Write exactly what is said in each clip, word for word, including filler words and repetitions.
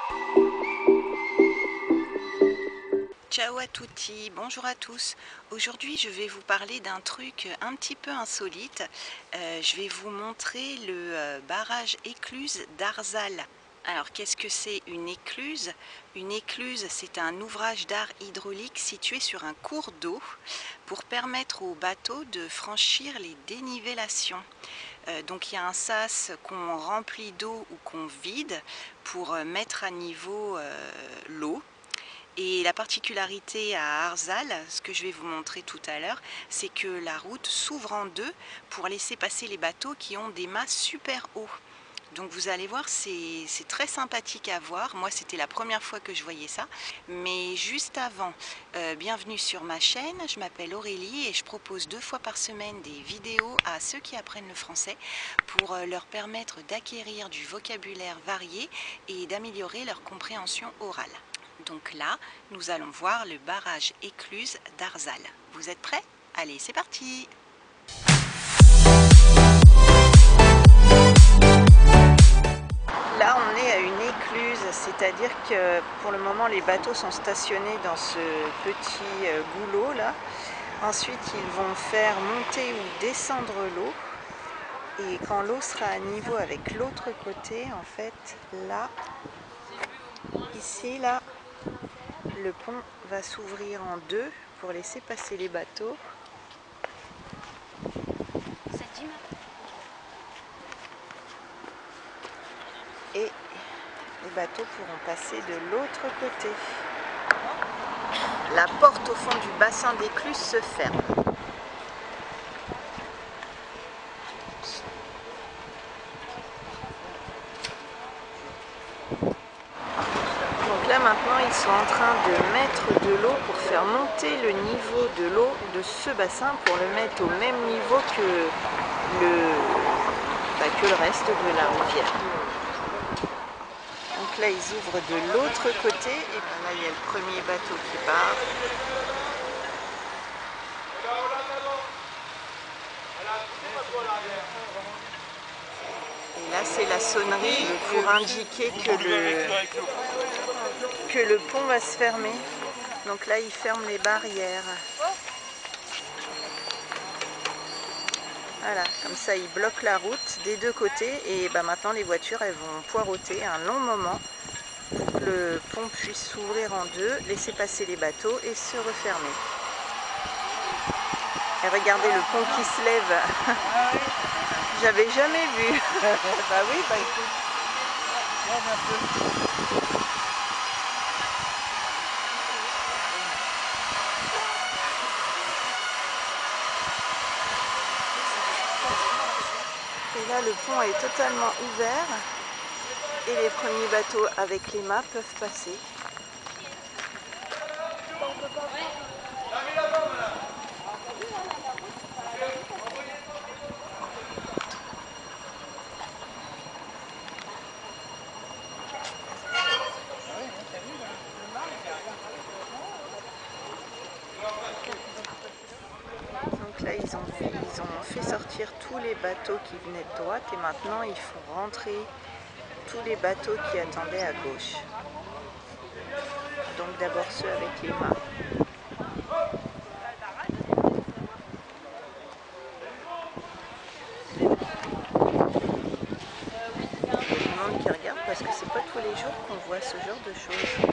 Ciao à tutti, bonjour à tous. Aujourd'hui je vais vous parler d'un truc un petit peu insolite. Euh, je vais vous montrer le euh, barrage écluse d'Arzal. Alors qu'est-ce que c'est une écluse? Une écluse, c'est un ouvrage d'art hydraulique situé sur un cours d'eau pour permettre aux bateaux de franchir les dénivellations. Euh, donc il y a un sas qu'on remplit d'eau ou qu'on vide pour euh, mettre à niveau euh, l'eau. Et la particularité à Arzal, ce que je vais vous montrer tout à l'heure, c'est que la route s'ouvre en deux pour laisser passer les bateaux qui ont des mâts super hauts. Donc vous allez voir, c'est très sympathique à voir. Moi, c'était la première fois que je voyais ça. Mais juste avant, euh, bienvenue sur ma chaîne. Je m'appelle Aurélie et je propose deux fois par semaine des vidéos à ceux qui apprennent le français pour euh, leur permettre d'acquérir du vocabulaire varié et d'améliorer leur compréhension orale. Donc là, nous allons voir le barrage écluse d'Arzal. Vous êtes prêts? Allez, c'est parti! Là, on est à une écluse, c'est-à-dire que pour le moment, les bateaux sont stationnés dans ce petit goulot là. Ensuite, ils vont faire monter ou descendre l'eau. Et quand l'eau sera à niveau avec l'autre côté, en fait, là, ici, là, le pont va s'ouvrir en deux pour laisser passer les bateaux. Et les bateaux pourront passer de l'autre côté. La porte au fond du bassin d'écluse se ferme. Donc là maintenant ils sont en train de mettre de l'eau pour faire monter le niveau de l'eau de ce bassin pour le mettre au même niveau que le, bah, que le reste de la rivière. Donc là ils ouvrent de l'autre côté et ben là il y a le premier bateau qui part. Et là c'est la sonnerie pour indiquer que le, que le pont va se fermer. Donc là ils ferment les barrières. Voilà, comme ça ils bloquent la route des deux côtés et bah maintenant les voitures elles vont poireauter un long moment pour que le pont puisse s'ouvrir en deux, laisser passer les bateaux et se refermer. Et regardez le pont qui se lève. J'avais jamais vu. Bah oui, bah écoute, regarde un peu. Et là le pont est totalement ouvert et les premiers bateaux avec les mâts peuvent passer. Donc là ils ont, fait, ils ont fait sortir tous les bateaux qui venaient de droite et maintenant ils font rentrer tous les bateaux qui attendaient à gauche. Donc d'abord ceux avec les mâts. Il y a du monde qui regarde parce que c'est pas tous les jours qu'on voit ce genre de choses.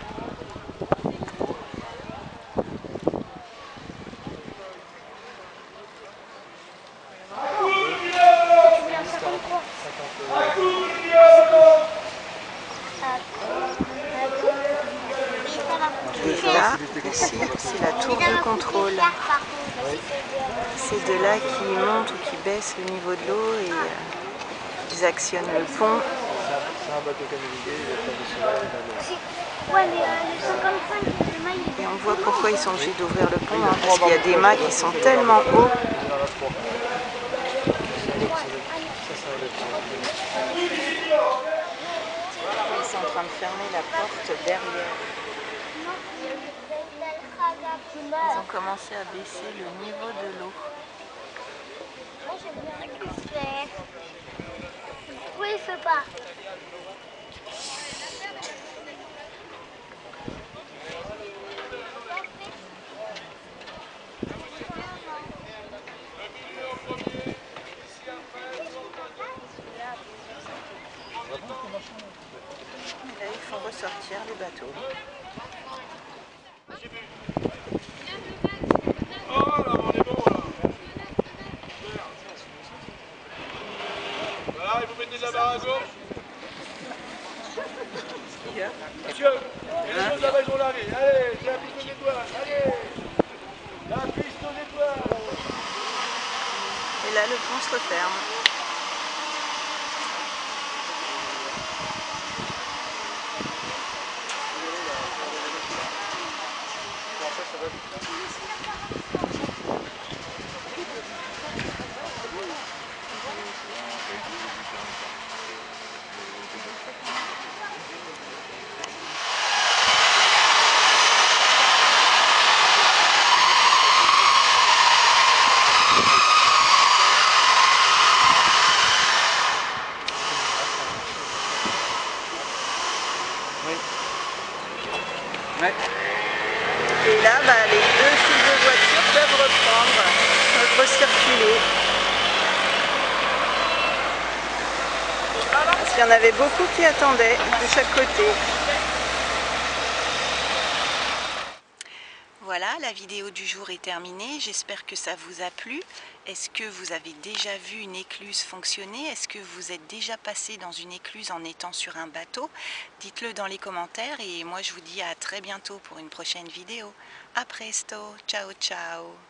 Et là, ici, c'est la tour de contrôle. C'est de là qu'ils montent ou qu'ils baissent le niveau de l'eau et euh, ils actionnent le pont. C'est un bateau canalisé, il n'y a pas de Et on voit pourquoi ils sont obligés d'ouvrir le pont, hein, parce qu'il y a des mâts qui sont tellement hauts. Ils sont en train de fermer la porte derrière. Ils ont commencé à baisser le niveau de l'eau. Moi j'aime bien le faire. Pourquoi il ne fait pas? sortir les bateaux. Oh là, on est bon là. Voilà, et vous mettez de la barre à gauche. Monsieur, et les choses là-bas, ils ont lavé. Allez, c'est la piste aux étoiles. Allez, la piste aux étoiles. Et là, le pont se referme. Ouais. Et là, bah, les deux files de voitures peuvent reprendre, recirculer. Parce qu'il y en avait beaucoup qui attendaient de chaque côté. Voilà, la vidéo du jour est terminée. J'espère que ça vous a plu. Est-ce que vous avez déjà vu une écluse fonctionner? Est-ce que vous êtes déjà passé dans une écluse en étant sur un bateau? Dites-le dans les commentaires et moi je vous dis à très bientôt pour une prochaine vidéo. A presto, ciao ciao.